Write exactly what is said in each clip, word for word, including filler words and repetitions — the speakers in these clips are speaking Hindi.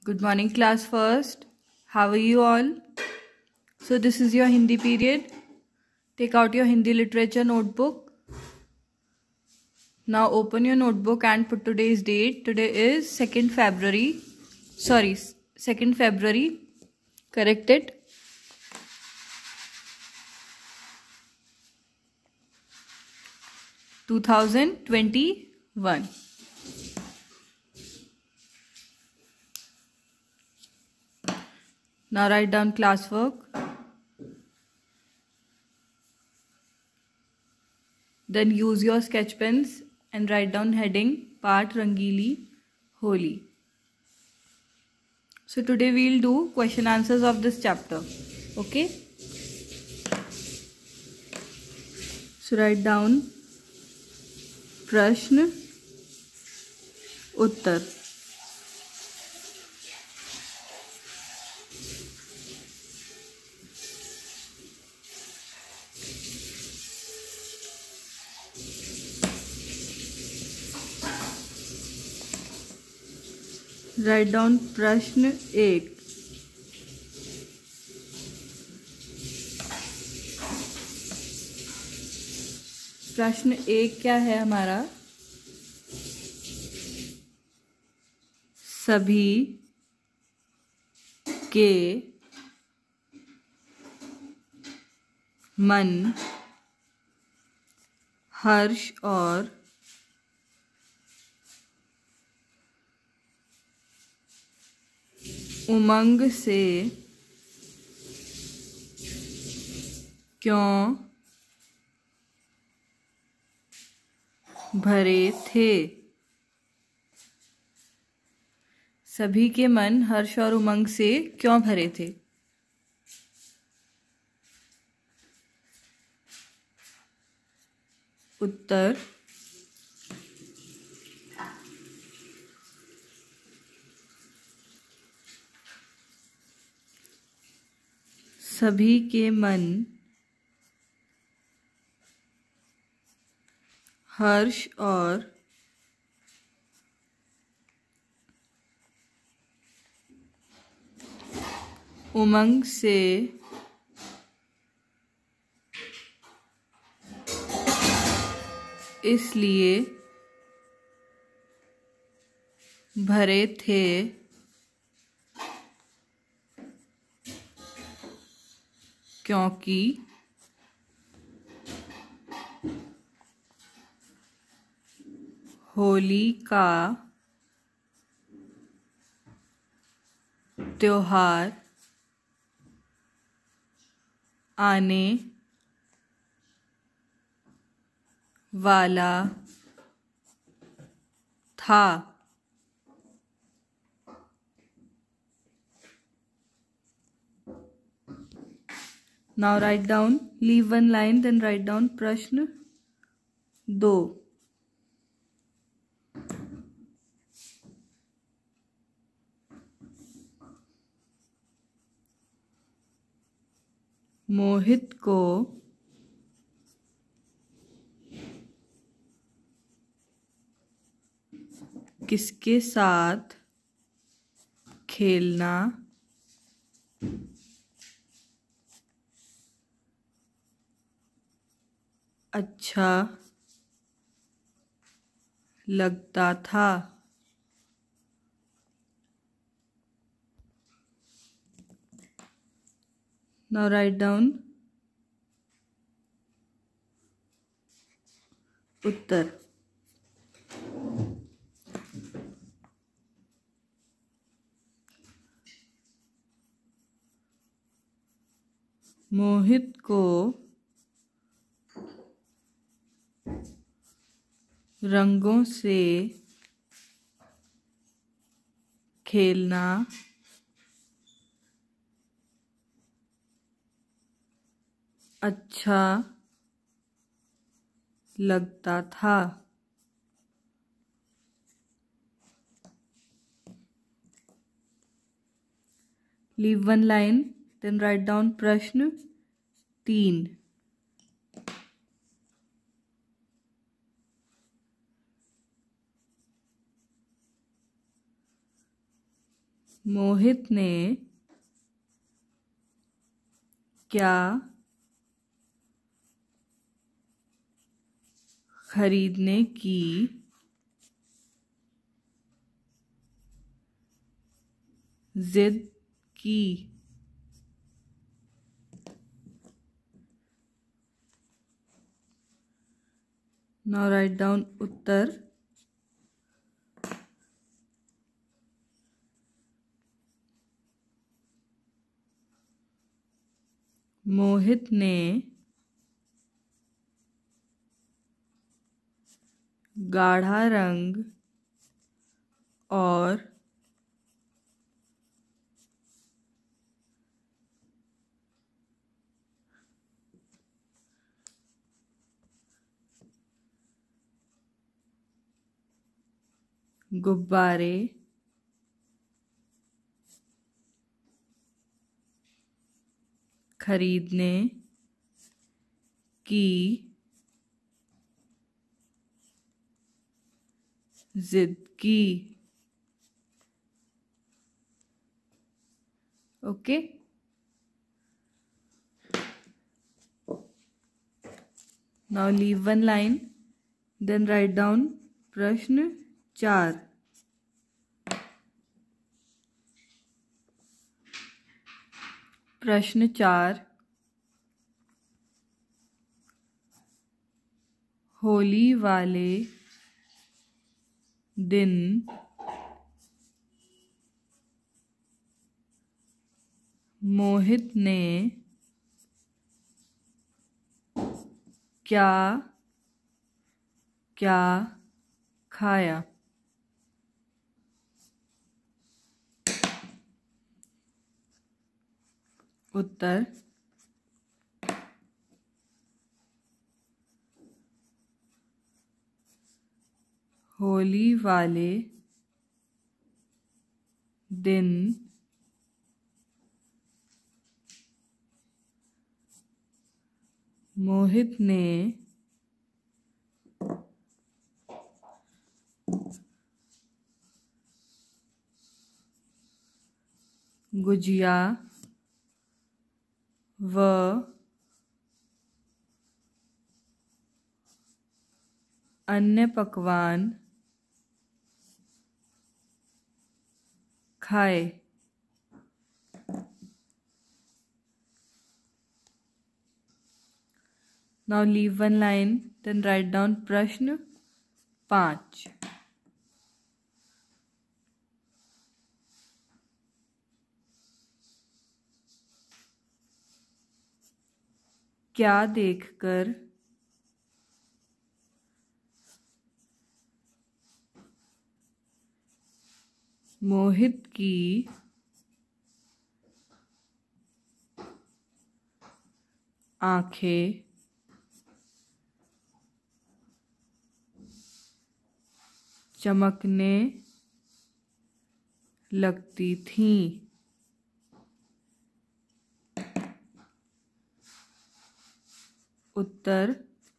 Good morning, class first. How are you all? So this is your Hindi period. Take out your Hindi literature notebook. Now open your notebook and put today's date. Today is second February. Sorry, second February. Correct it. two thousand twenty-one. Now write down classwork. Then use your sketch pens and write down heading Part Rangili Holi. So today we'll do question answers of this chapter. Okay. So write down प्रश्न उत्तर. राइट डाउन प्रश्न एक. प्रश्न एक क्या है हमारा? सभी के मन हर्ष और उमंग से क्यों भरे थे? सभी के मन हर्ष और उमंग से क्यों भरे थे? उत्तर सभी के मन हर्ष और उमंग से इसलिए भरे थे क्योंकि होली का त्योहार आने वाला था. Now write down, leave one line, then write down प्रश्न दो. मोहित को किसके साथ खेलना अच्छा लगता था? Now write down उत्तर. मोहित को रंगों से खेलना अच्छा लगता था. Leave one line, then write down प्रश्न तीन. मोहित ने क्या खरीदने की जिद की? Now write down उत्तर. मोहित ने गाढ़ा रंग और गुब्बारे खरीदने की जिद की. Okay. Now leave one line, then write down प्रश्न चार. प्रश्न चार. होली वाले दिन मोहित ने क्या क्या खाया? उत्तर. होली वाले दिन मोहित ने गुजिया व अन्य पकवान खाए. Now leave one line, then write down प्रश्न पाँच. क्या देखकर मोहित की आंखें चमकने लगती थीं? उत्तर.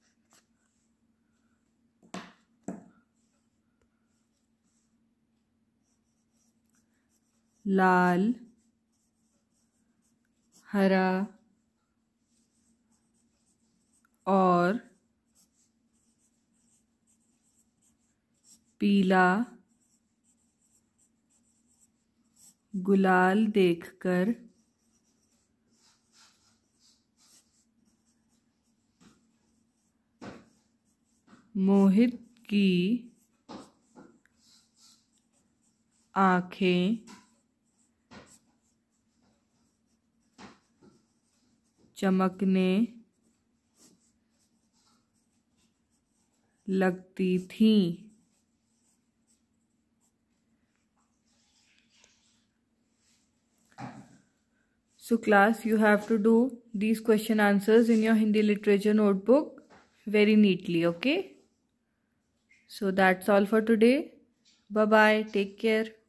लाल, हरा और पीला गुलाल देखकर मोहित की आंखें चमकने लगती थीं. So class, you have to do these question answers in your Hindi literature notebook very neatly, okay? So that's all for today. Bye bye. Take care.